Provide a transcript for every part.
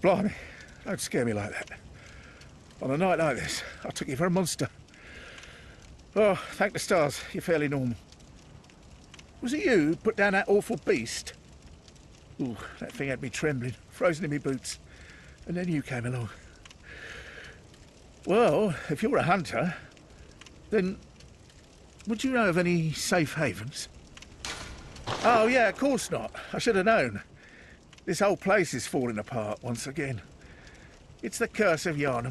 Blimey, don't scare me like that. On a night like this, I took you for a monster. Oh, thank the stars, you're fairly normal. Was it you who put down that awful beast? Ooh, that thing had me trembling, frozen in my boots. And then you came along. Well, if you're a hunter, then would you know of any safe havens? Oh yeah, of course not. I should have known. This whole place is falling apart once again. It's the curse of Yharnam.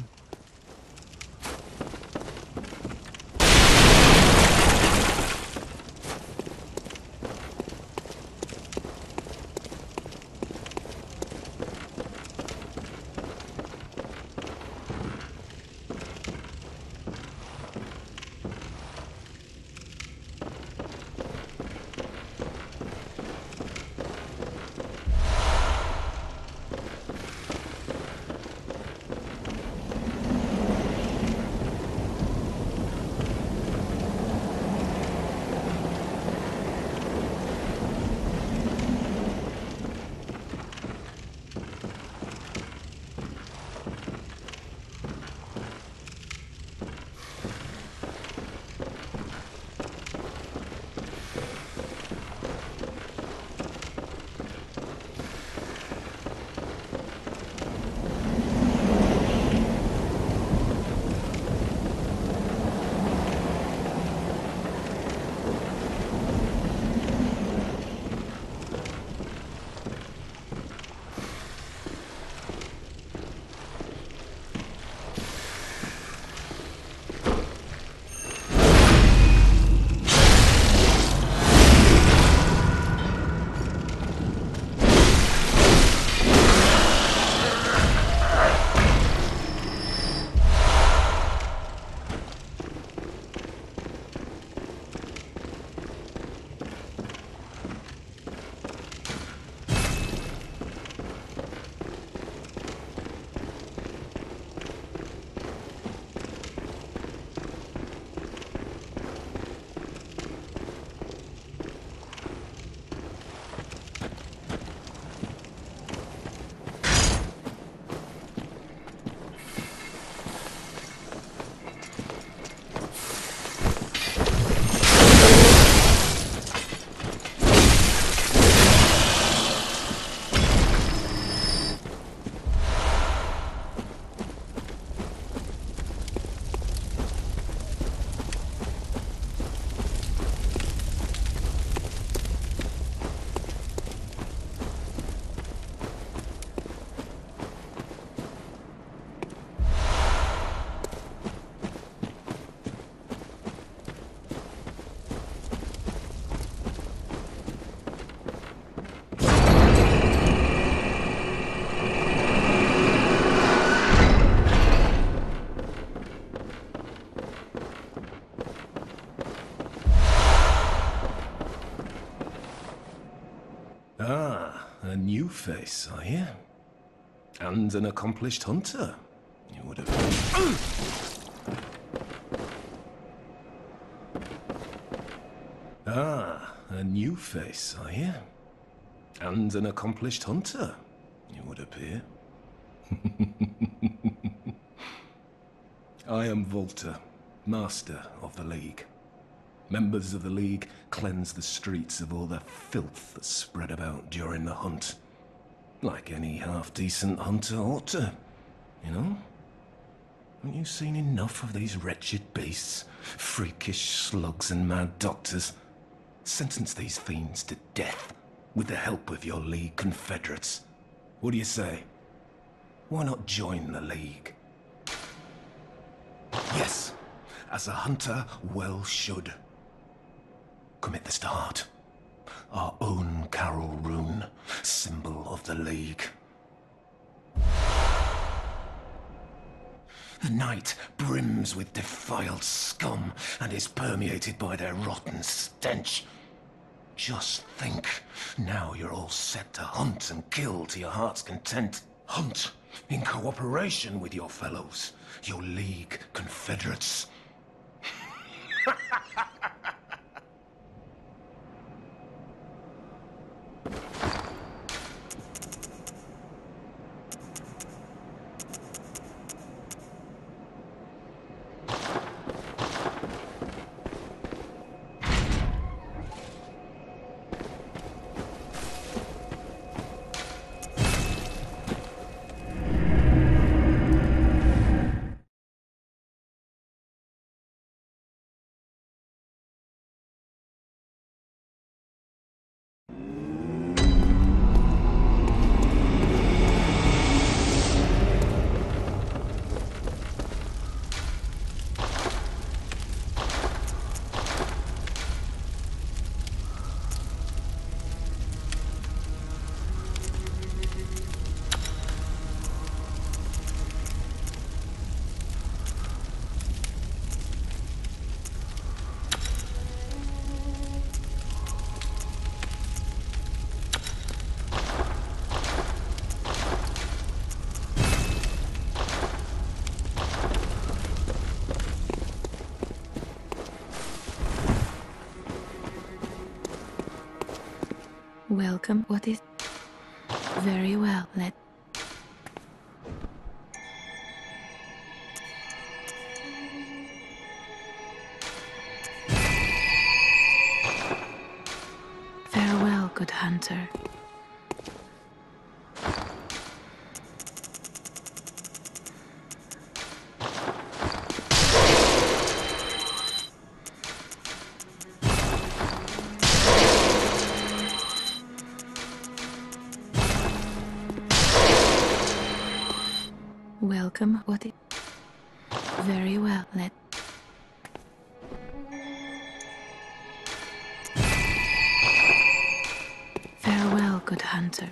A new face, are you? And an accomplished hunter. You would have... a new face, are you? And an accomplished hunter, you would appear. I am Volta, Master of the League. Members of the League cleanse the streets of all the filth that's spread about during the hunt. Like any half-decent hunter ought to, you know? Haven't you seen enough of these wretched beasts? Freakish slugs and mad doctors. Sentence these fiends to death with the help of your League confederates. What do you say? Why not join the League? Yes, as a hunter well should. Commit this to heart. Our own Carol rune, symbol of the League. The night brims with defiled scum and is permeated by their rotten stench. Just think, now you're all set to hunt and kill to your heart's content. Hunt in cooperation with your fellows, your League confederates. Welcome. What is... Very well, let... Farewell, good hunter. Welcome. What is... Very well, let... Farewell, good hunter.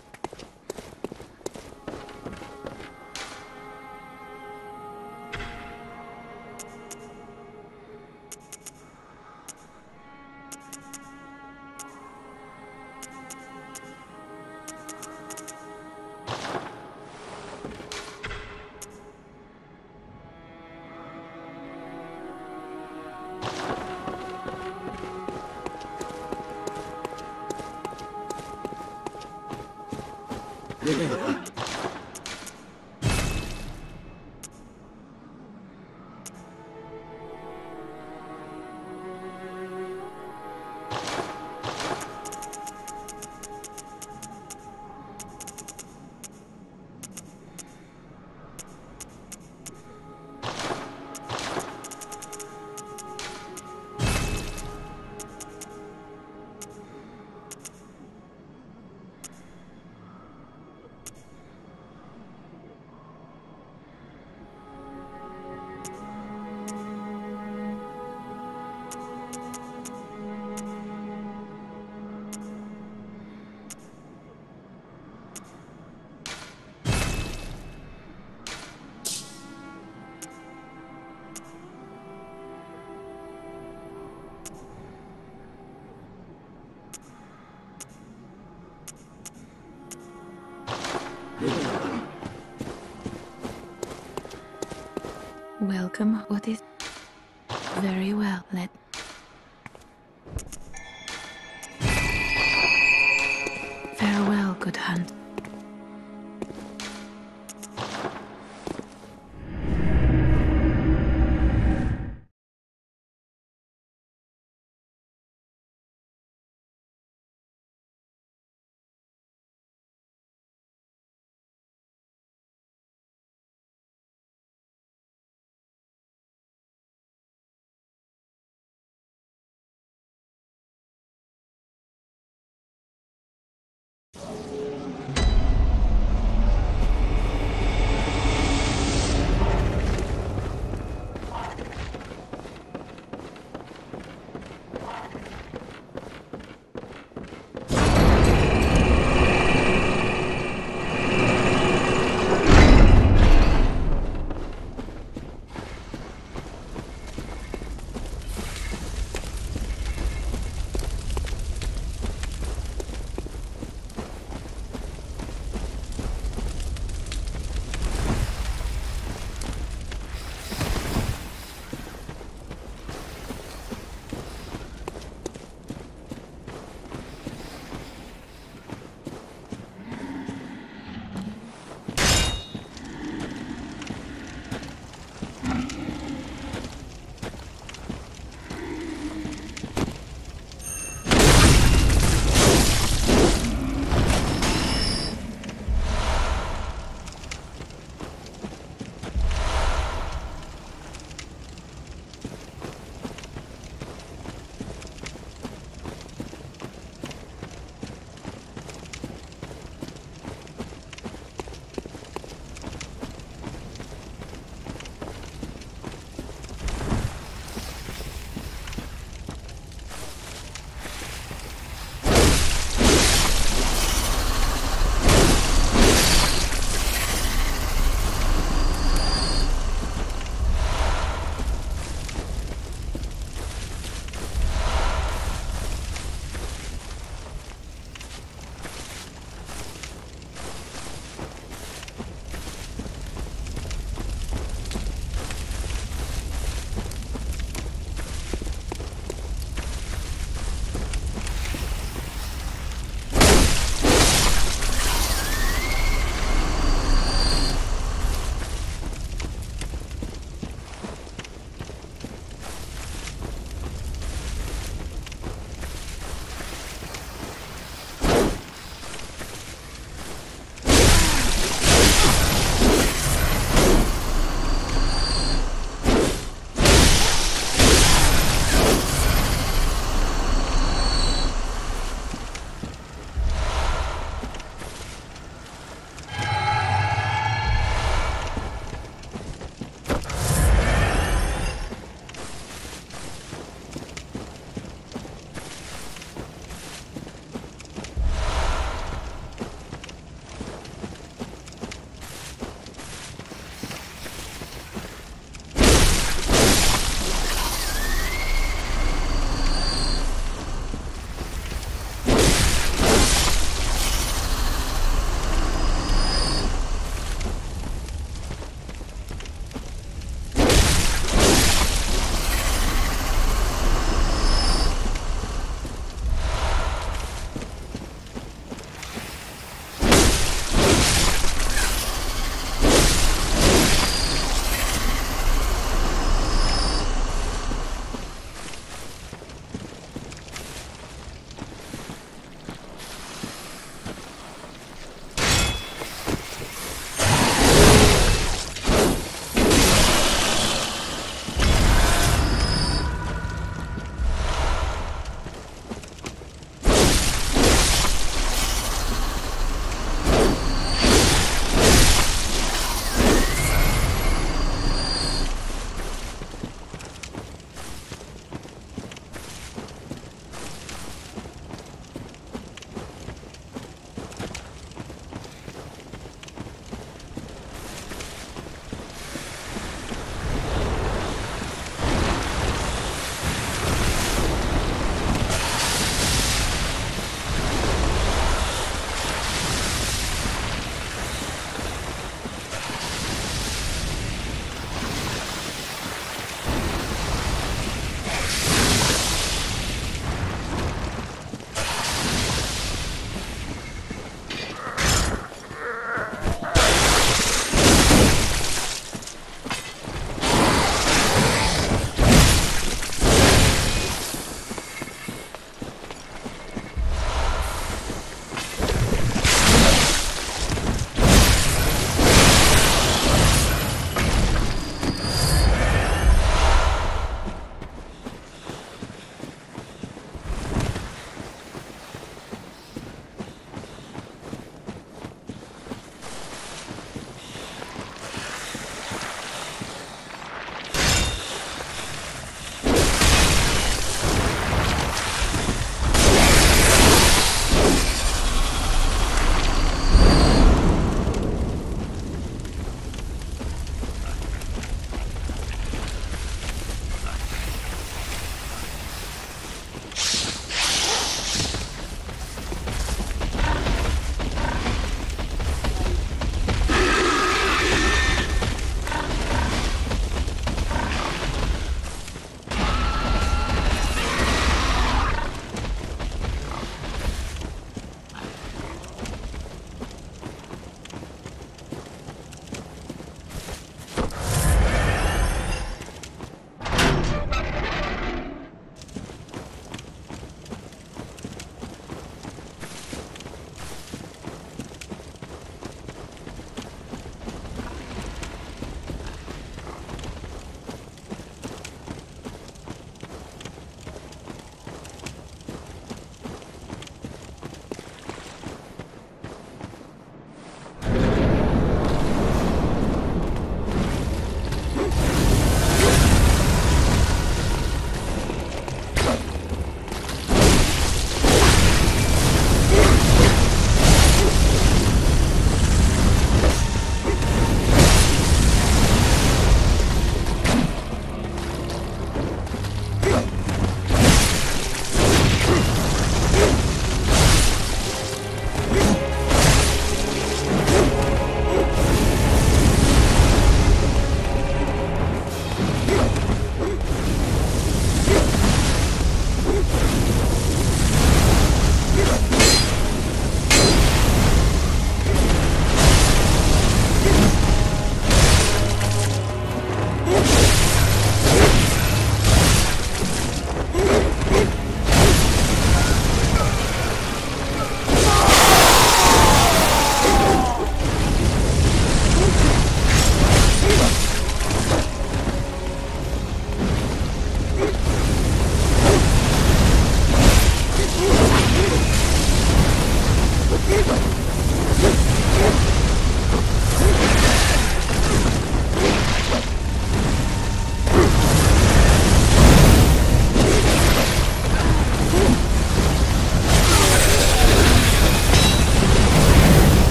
Welcome. What is... Very well, let... Farewell, good hunt.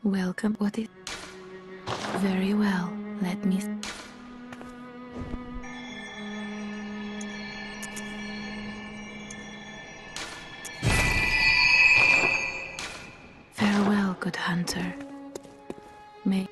Welcome. What is... Very well. Let me... Farewell, good hunter. May...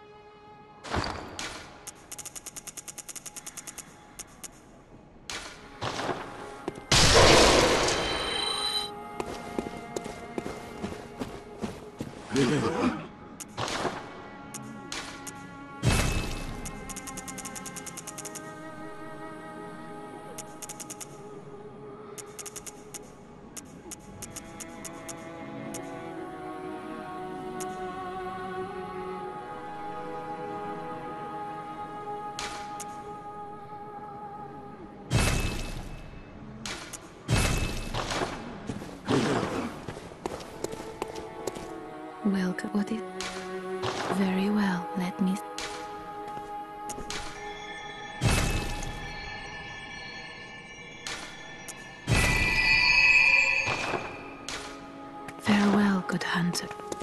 Welcome. What is... Very well. Let me... Farewell, good hunter.